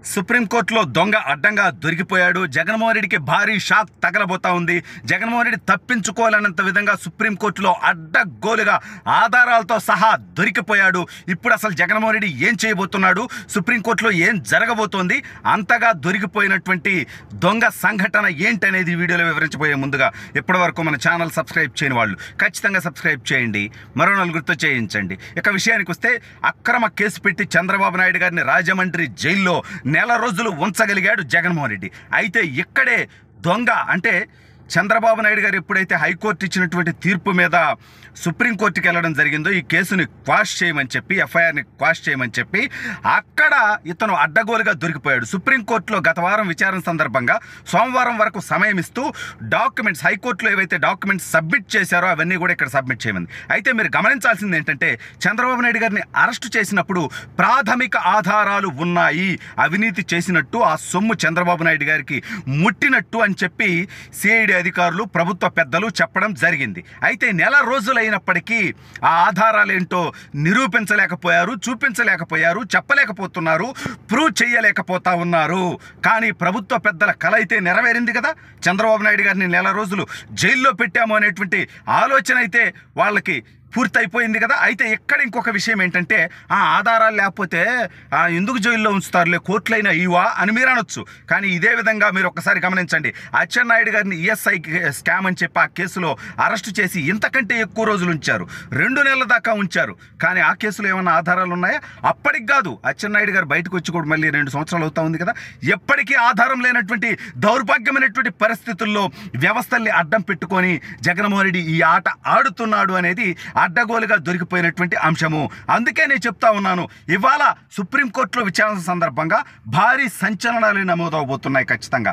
సుప్రీంకోర్టులో దొంగ అడ్డంగా దొరికిపోయాడు. జగన్మోహన్ రెడ్డికి భారీ షాక్ తగలబోతా ఉంది. జగన్మోహన్ రెడ్డి తప్పించుకోవాలన్నంత విధంగా సుప్రీంకోర్టులో అడ్డగోలుగా ఆధారాలతో సహా దొరికిపోయాడు. ఇప్పుడు అసలు జగన్మోహన్ రెడ్డి ఏం చేయబోతున్నాడు, సుప్రీంకోర్టులో ఏం జరగబోతోంది, అంతగా దొరికిపోయినటువంటి దొంగ సంఘటన ఏంటనేది వీడియోలో వివరించబోయే ముందుగా ఇప్పటి వరకు మన ఛానల్ సబ్స్క్రైబ్ చేయని వాళ్ళు ఖచ్చితంగా సబ్స్క్రైబ్ చేయండి, మరో నలుగురితో చేయించండి. ఇక విషయానికి వస్తే, అక్రమ కేసు పెట్టి చంద్రబాబు నాయుడు గారిని రాజమండ్రి జైల్లో నెల రోజులు ఉంచగలిగాడు జగన్మోహన్ రెడ్డి. అయితే ఇక్కడే దొంగ అంటే చంద్రబాబు నాయుడు గారు ఎప్పుడైతే హైకోర్టు ఇచ్చినటువంటి తీర్పు మీద సుప్రీంకోర్టుకి వెళ్ళడం జరిగిందో, ఈ కేసుని క్వాష్ చేయమని చెప్పి, ఎఫ్ఐఆర్ని క్వాష్ చేయమని చెప్పి, అక్కడ ఇతను అడ్డగోలుగా దొరికిపోయాడు. సుప్రీంకోర్టులో గత వారం విచారణ సందర్భంగా సోమవారం వరకు సమయం ఇస్తూ డాక్యుమెంట్స్, హైకోర్టులో ఏవైతే డాక్యుమెంట్స్ సబ్మిట్ చేశారో అవన్నీ కూడా ఇక్కడ సబ్మిట్ చేయమంది. అయితే మీరు గమనించాల్సింది ఏంటంటే, చంద్రబాబు నాయుడు గారిని అరెస్టు చేసినప్పుడు ప్రాథమిక ఆధారాలు ఉన్నాయి, అవినీతి చేసినట్టు, ఆ సొమ్ము చంద్రబాబు నాయుడు గారికి ముట్టినట్టు అని చెప్పి సిఐడి అధికారులు, ప్రభుత్వ పెద్దలు చెప్పడం జరిగింది. అయితే నెల రోజులైనప్పటికీ ఆ ఆధారాలు ఏంటో నిరూపించలేకపోయారు, చూపించలేకపోయారు, చెప్పలేకపోతున్నారు, ప్రూవ్ చేయలేకపోతా ఉన్నారు. కానీ ప్రభుత్వ పెద్దల కల అయితే నెరవేరింది కదా. చంద్రబాబు నాయుడు గారిని నెల రోజులు జైల్లో పెట్టాము అనేటువంటి ఆలోచన అయితే వాళ్ళకి పూర్తయిపోయింది కదా. అయితే ఇక్కడ ఇంకొక విషయం ఏంటంటే, ఆ ఆధారాలు లేకపోతే ఎందుకు జైల్లో ఉంచుతారులే, కోర్టులైనా ఇవా అని మీరు అనొచ్చు. కానీ ఇదే విధంగా మీరు ఒక్కసారి గమనించండి, అచ్చెన్నాయుడు గారిని ఈఎస్ఐ స్కామ్ అని చెప్పి ఆ కేసులో అరెస్టు చేసి ఇంతకంటే ఎక్కువ రోజులు ఉంచారు, 2 నెలల దాకా ఉంచారు. కానీ ఆ కేసులో ఏమైనా ఆధారాలు ఉన్నాయా? అప్పటికి కాదు, అచ్చెన్నాయుడు గారు బయటకు వచ్చి కూడా మళ్ళీ 2 సంవత్సరాలు అవుతా ఉంది కదా. ఎప్పటికీ ఆధారం లేనటువంటి దౌర్భాగ్యమైనటువంటి పరిస్థితుల్లో వ్యవస్థల్ని అడ్డం పెట్టుకొని జగన్మోహన్ రెడ్డి ఈ ఆట ఆడుతున్నాడు అనేది అడ్డగోలుగా దొరికిపోయినటువంటి అంశము. అందుకే నేను చెప్తా ఉన్నాను, ఇవాళ సుప్రీంకోర్టులో విచారణ సందర్భంగా భారీ సంచలనాలు నమోదవబోతున్నాయి. ఖచ్చితంగా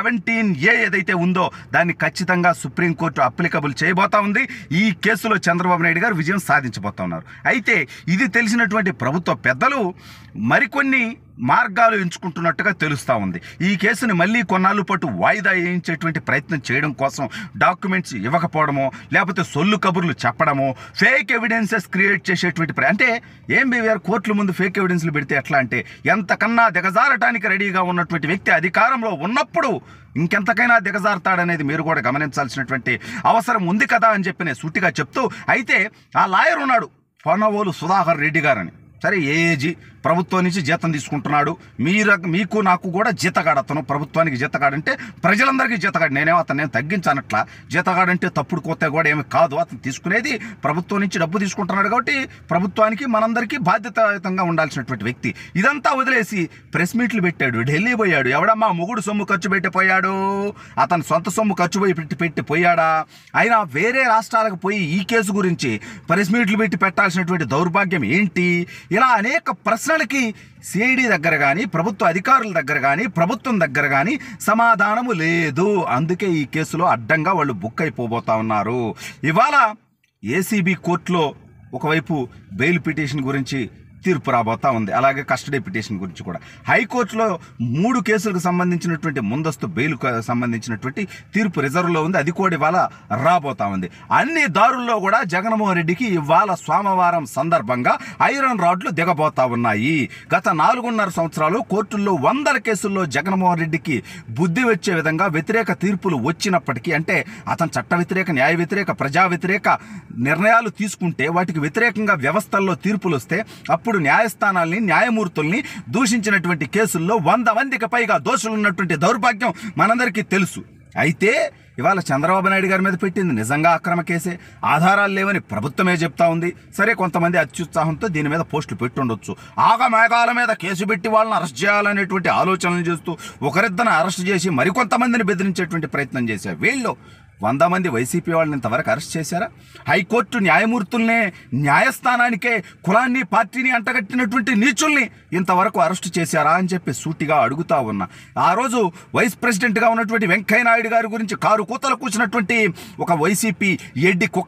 17A ఏదైతే ఉందో దాన్ని ఖచ్చితంగా సుప్రీంకోర్టు అప్లికబుల్ చేయబోతా ఉంది. ఈ కేసులో చంద్రబాబు నాయుడు గారు విజయం సాధించబోతా ఉన్నారు. అయితే ఇది తెలిసినటువంటి ప్రభుత్వ పెద్దలు మరికొన్ని మార్గాలు ఎంచుకుంటున్నట్టుగా తెలుస్తూ ఉంది. ఈ కేసుని మళ్ళీ కొన్నాళ్ళు పాటు వాయిదా వేయించేటువంటి ప్రయత్నం చేయడం కోసం డాక్యుమెంట్స్ ఇవ్వకపోవడమో, లేకపోతే సొల్లు కబుర్లు చెప్పడమో, ఫేక్ ఎవిడెన్సెస్ క్రియేట్ చేసేటువంటి అంటే ఏం బీవీఆర్ కోర్టుల ముందు ఫేక్ ఎవిడెన్స్లు పెడితే ఎట్లా అంటే, ఎంతకన్నా దిగజారటానికి రెడీగా ఉన్నటువంటి వ్యక్తి అధికారంలో ఉన్నప్పుడు ఇంకెంతకైనా దిగజారుతాడనేది మీరు కూడా గమనించాల్సినటువంటి అవసరం ఉంది కదా అని చెప్పి నేను సూటిగా చెప్తూ, అయితే ఆ లాయర్ ఉన్నాడు పొన్నవోలు సుధాకర్ రెడ్డి గారని, సరే ఏజీ ప్రభుత్వం నుంచి జీతం తీసుకుంటున్నాడు, మీకు నాకు కూడా జీతగాడతను, ప్రభుత్వానికి జీతగాడంటే ప్రజలందరికీ జీతగాడు. నేనేమో అతను తగ్గించానట్లా, జీతగాడంటే తప్పుడు కోతే కూడా ఏమి కాదు, అతను తీసుకునేది ప్రభుత్వం నుంచి డబ్బు తీసుకుంటున్నాడు కాబట్టి ప్రభుత్వానికి మనందరికీ బాధ్యతాయుతంగా ఉండాల్సినటువంటి వ్యక్తి. ఇదంతా వదిలేసి ప్రెస్ మీట్లు పెట్టాడు, ఢిల్లీ పోయాడు. ఎవడమ్మా మొగుడు సొమ్ము ఖర్చు పెట్టిపోయాడు, అతను సొంత సొమ్ము ఖర్చు పెట్టి పోయాడా? అయినా వేరే రాష్ట్రాలకు పోయి ఈ కేసు గురించి ప్రెస్ మీట్లు పెట్టి పెట్టాల్సినటువంటి దౌర్భాగ్యం ఏంటి? ఇలా అనేక ప్రశ్నలకి సిఐడి దగ్గర కానీ, ప్రభుత్వ అధికారుల దగ్గర కానీ, ప్రభుత్వం దగ్గర కానీ సమాధానము లేదు. అందుకే ఈ కేసులో అడ్డంగా వాళ్ళు బుక్ అయిపోబోతా ఉన్నారు. ఇవాళ ఏసీబీ కోర్టులో ఒకవైపు బెయిల్ పిటిషన్ గురించి తీర్పు రాబోతా ఉంది, అలాగే కస్టడీ పిటిషన్ గురించి కూడా. హైకోర్టులో 3 కేసులకు సంబంధించినటువంటి ముందస్తు బెయిల్కు సంబంధించినటువంటి తీర్పు రిజర్వ్లో ఉంది, అది కూడా ఇవాళ రాబోతా ఉంది. అన్ని దారుల్లో కూడా జగన్మోహన్ రెడ్డికి ఇవాళ సోమవారం సందర్భంగా ఐరన్ రాడ్లు దిగబోతా ఉన్నాయి. గత 4.5 సంవత్సరాలు కోర్టుల్లో 100 కేసుల్లో జగన్మోహన్ రెడ్డికి బుద్ధి వచ్చే విధంగా వ్యతిరేక తీర్పులు వచ్చినప్పటికీ, అంటే అతను చట్ట వ్యతిరేక, న్యాయ వ్యతిరేక, ప్రజా వ్యతిరేక నిర్ణయాలు తీసుకుంటే వాటికి వ్యతిరేకంగా వ్యవస్థల్లో తీర్పులు వస్తే అప్పుడు న్యాయస్థానాల్ని, న్యాయమూర్తుల్ని దూషించినటువంటి కేసుల్లో 100 మందికి పైగా దోషులు ఉన్నటువంటి దౌర్భాగ్యం మనందరికీ తెలుసు. అయితే ఇవాళ చంద్రబాబు నాయుడు గారి మీద పెట్టింది నిజంగా అక్రమ కేసే, ఆధారాలు లేవని ప్రభుత్వమే చెప్తా ఉంది. సరే, కొంతమంది అత్యుత్సాహంతో దీని మీద పోస్టులు పెట్టుండొచ్చు. ఆగమేఘాల మీద కేసు పెట్టి వాళ్ళని అరెస్ట్ చేయాలనేటువంటి ఆలోచనలు చేస్తూ ఒకరిద్దరిని అరెస్ట్ చేసి మరికొంతమందిని బెదిరించేటువంటి ప్రయత్నం చేశారు. వీళ్ళు 100 మంది వైసీపీ వాళ్ళని ఇంతవరకు అరెస్ట్ చేశారా? హైకోర్టు న్యాయమూర్తుల్నే, న్యాయస్థానానికే కులాన్ని, పార్టీని అంటగట్టినటువంటి నీచుల్ని ఇంతవరకు అరెస్ట్ చేశారా అని చెప్పి సూటిగా అడుగుతా ఉన్నా. ఆ రోజు వైస్ ప్రెసిడెంట్గా ఉన్నటువంటి వెంకయ్య నాయుడు గారి గురించి కారు కూతలు కూర్చున్నటువంటి ఒక వైసీపీ ఎడ్డి కుక్క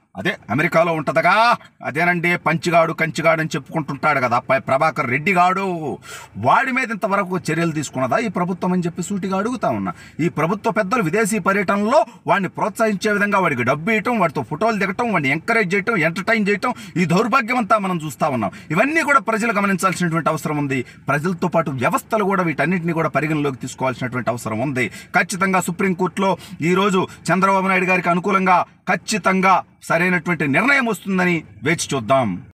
అదే అమెరికాలో ఉంటుందిగా, అదేనండి పంచిగాడు కంచిగాడు అని చెప్పుకుంటుంటాడు కదా ప్రభాకర్ రెడ్డి గాడు. వాడి మీద ఇంతవరకు చర్యలు తీసుకున్నదా ఈ ప్రభుత్వం అని చెప్పి సూటిగా అడుగుతా ఉన్నా. ఈ ప్రభుత్వ పెద్దలు విదేశీ పర్యటనలో వాడిని ప్రోత్సహించే విధంగా వాడికి డబ్బు ఇవ్వటం, వాడితో ఫోటోలు దిగటం, వాడిని ఎంకరేజ్ చేయటం, ఎంటర్టైన్ చేయటం, ఈ దౌర్భాగ్యం అంతా మనం చూస్తూ ఉన్నాం. ఇవన్నీ కూడా ప్రజలు గమనించాల్సినటువంటి అవసరం ఉంది. ప్రజలతో పాటు వ్యవస్థలు కూడా వీటన్నిటిని కూడా పరిగణలోకి తీసుకోవాల్సినటువంటి అవసరం ఉంది. ఖచ్చితంగా సుప్రీంకోర్టులో ఈరోజు చంద్రబాబు నాయుడు గారికి అనుకూలంగా ఖచ్చితంగా సరైనటువంటి నిర్ణయం వస్తుందని వేచి చూద్దాం.